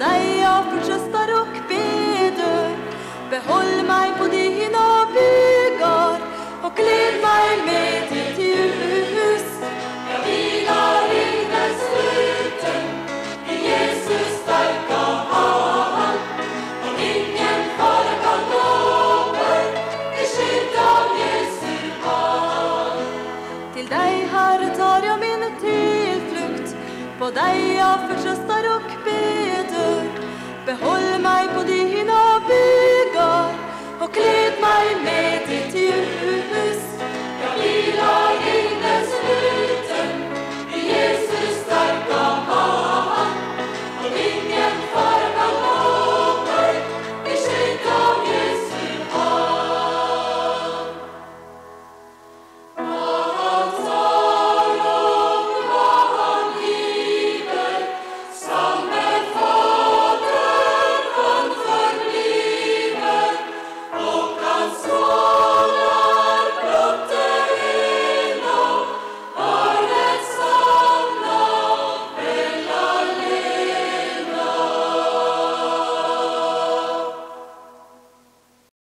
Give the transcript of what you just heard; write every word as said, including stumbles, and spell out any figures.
dig jag förtröstar och beder. Behåll mig på dina bygar och led mig med ditt ljus. Jag vilar i den sluten i Jesus starka hand. Och ingen fara kan gå över i skydd av Jesu hand. Till dig, Herre, tar jag min tillflykt. På dig jag förtröstar och beder. Behåll mig på dina bygar och led mig med